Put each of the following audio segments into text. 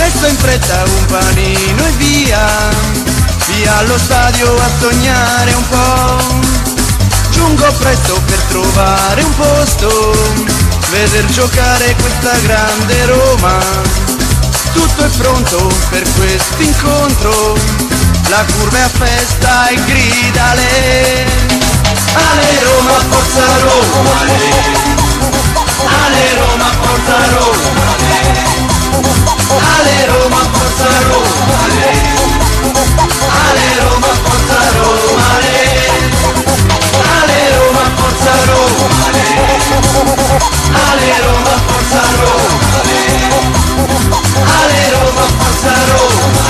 Presto in fretta un panino e via, via allo stadio a sognare un po'. Giungo presto per trovare un posto, veder giocare questa grande Roma. Tutto è pronto per questo incontro, la curva è a festa e grida Ale Roma, forza Roma, Ale Roma, forza Roma, Ale Roma, forza Roma, Ale Roma, forza Roma, Ale Roma, forza Roma, Ale Roma, forza Roma, Ale Roma, forza Roma,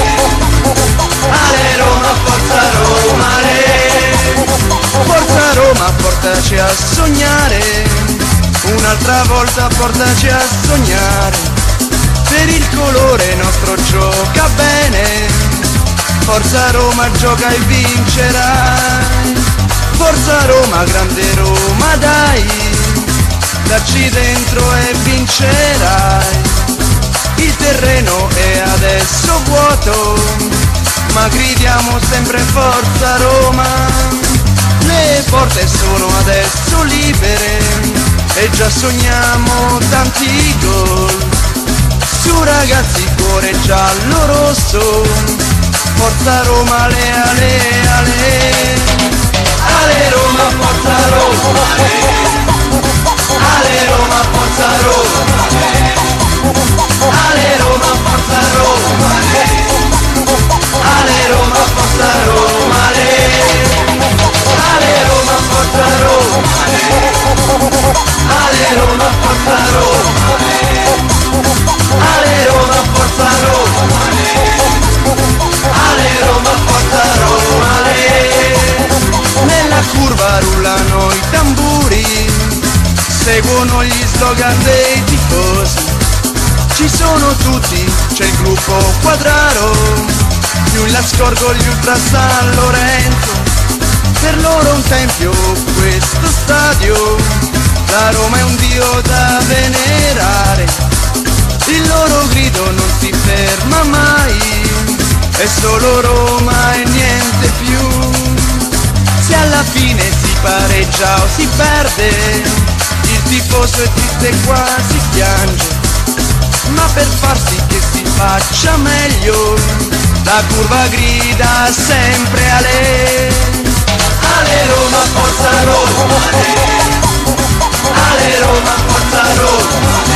Ale Roma, forza Roma, forza Roma, portaci a sognare, un'altra volta portaci a sognare, per il colore nostro gioca bene, forza Roma gioca e vincerai, forza Roma, grande Roma dai, dacci dentro e vincerai, il terreno è adesso vuoto, ma gridiamo sempre forza Roma. Le porte sono adesso libere e già sogniamo tanti gol. Su ragazzi, cuore giallo rosso, forza Roma, ale ale ale. Ale Roma, forza Roma, ale Roma, forza Roma, ale Roma, forza Roma, ale Roma, forza Roma, Ale Roma, forza Roma, Ale Roma, forza Roma, Ale Roma, forza Roma, Ale Roma, forza Roma, nella curva rullano i tamburi, seguono gli slogan dei tifosi, ci sono tutti, c'è il gruppo Quadraro, più in là scorgo gli Ultra San Lorenzo, per loro un tempio questo stadio, la Roma è un dio da venerare, il loro grido non si ferma mai, è solo Roma e niente più, se alla fine si pareggia o si perde, il tifoso è triste e quasi piange, ma per far sì che si faccia meglio, la curva grida sempre Ale Roma, forza Roma, Ale Roma, forza Roma,